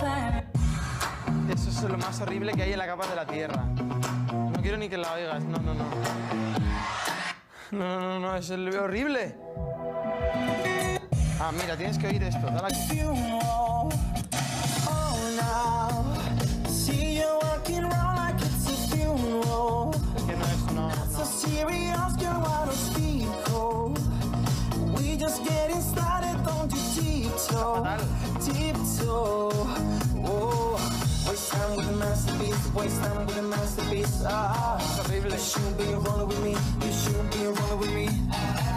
Eso es lo más horrible que hay en la capa de la Tierra. No quiero ni que la oigas, no, no, no. No, no, no, es horrible. Ah, mira, tienes que oír esto, dale aquí. Es que no es, no, no. Fatal. Es horrible.